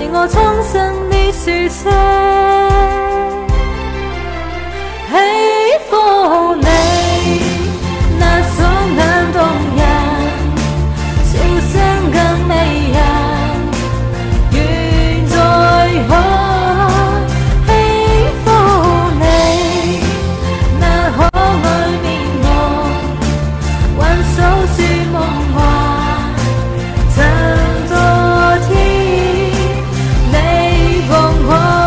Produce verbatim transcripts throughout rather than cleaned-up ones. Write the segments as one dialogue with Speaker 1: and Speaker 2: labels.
Speaker 1: 我重生的书寫。喜歡你那雙眼動人，笑聲更迷人，願再可喜歡你那可愛面容，挽手說夢話，曾多天你共我。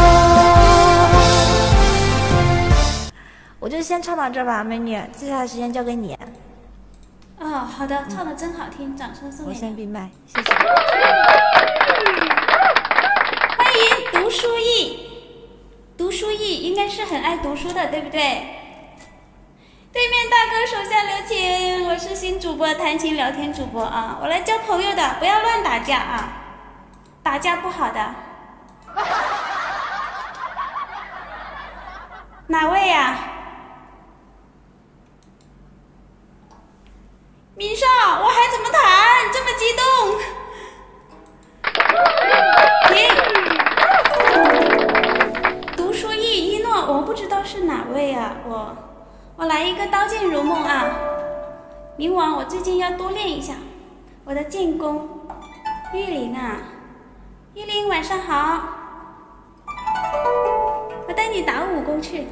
Speaker 1: 我就先唱到这儿吧，美女，接下来时间交给你。
Speaker 2: 哦，好的，唱的真好听，掌声送给你。
Speaker 1: 我先闭麦，谢谢。
Speaker 2: 欢迎读书易，读书易应该是很爱读书的，对不对？对面大哥手下留情，我是新主播，弹琴聊天主播啊，我来交朋友的，不要乱打架啊，打架不好的。哪位呀、啊？明少，我还怎么弹？这么激动！停！读书易一诺，我不知道是哪位啊？我我来一个刀剑如梦啊！冥王，我最近要多练一下我的剑功。玉林啊，玉林晚上好，我带你打武功去。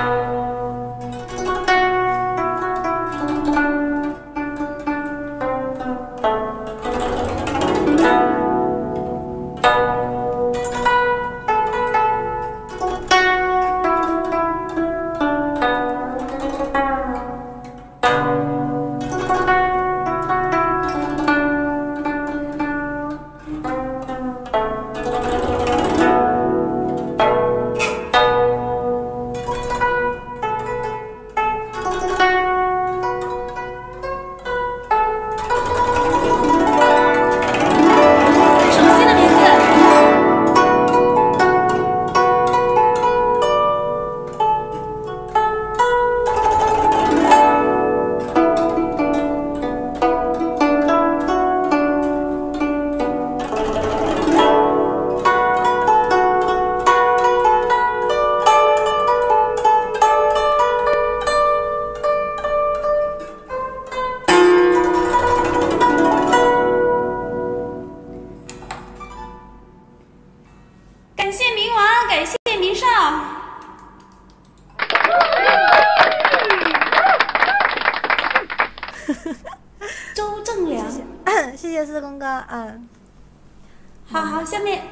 Speaker 1: 嗯，
Speaker 2: 好好，下面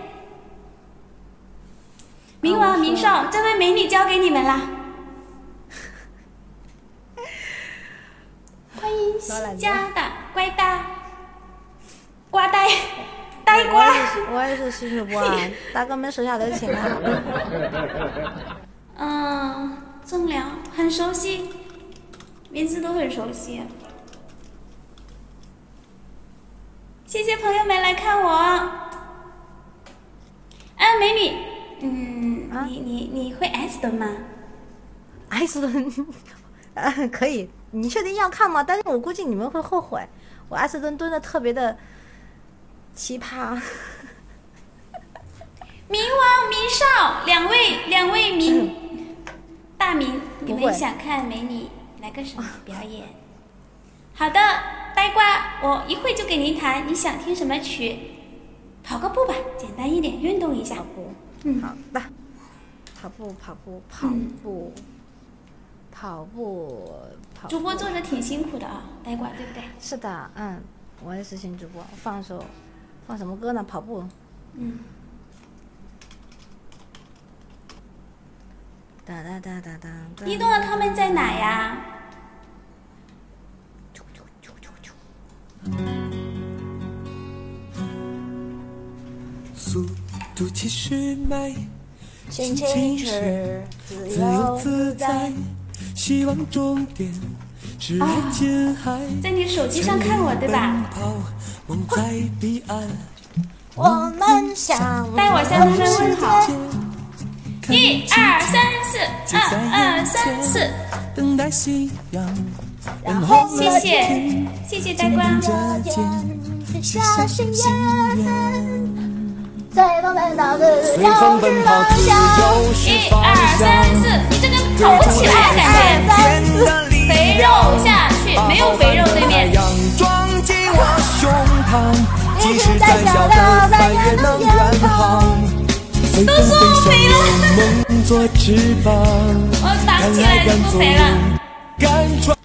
Speaker 2: 冥王冥少，这位美女交给你们啦。欢迎新加的乖呆瓜呆呆瓜。
Speaker 1: 我也是新主播啊，大哥们手下留情啊。
Speaker 2: 嗯，正良很熟悉，名字都很熟悉。谢谢朋友们来看我。啊，美女，嗯，啊、你你你会 S 蹲吗
Speaker 1: ？S 蹲，呃，可以。你确定要看吗？但是我估计你们会后悔。我 S 蹲蹲的特别的奇葩。
Speaker 2: 冥王冥少，两位两位冥大冥，你们想看美女来个什么表演？好的。呆瓜，我一会就给您弹。你想听什么曲？跑个步吧，简单一点，运动一下。
Speaker 1: 跑步，
Speaker 2: 嗯，
Speaker 1: 好的。跑步，跑步，跑步，嗯、跑步，跑步。
Speaker 2: 主播做着挺辛苦的啊，呆瓜，对不对？
Speaker 1: 是的，嗯，我也是新主播，放首放什么歌呢？跑步。
Speaker 2: 嗯。
Speaker 1: 哒哒哒哒哒。
Speaker 2: 一诺他们在哪呀？
Speaker 3: 速度七十迈，
Speaker 1: 心情是自由自在，
Speaker 3: 希望终点是爱琴海。
Speaker 2: 在你手机上看我对吧？
Speaker 3: 梦在彼岸，
Speaker 1: 我们向
Speaker 2: 带我向他们问好。一二三四，二二三四，
Speaker 3: 等待夕阳。
Speaker 1: 然后
Speaker 2: 谢谢谢谢呆瓜。
Speaker 1: 下心愿，在中奔跑的
Speaker 3: 随风奔跑自就是
Speaker 2: 一
Speaker 3: 方
Speaker 2: 二三
Speaker 3: 向。
Speaker 2: 四，你这个跑不起来感觉。肥肉下去，没有肥肉对面。
Speaker 3: 撞击我胸膛，即使再小的帆也能远航。随风飞上有梦做翅膀，
Speaker 2: 我打不起来就不肥了。
Speaker 3: 敢闯。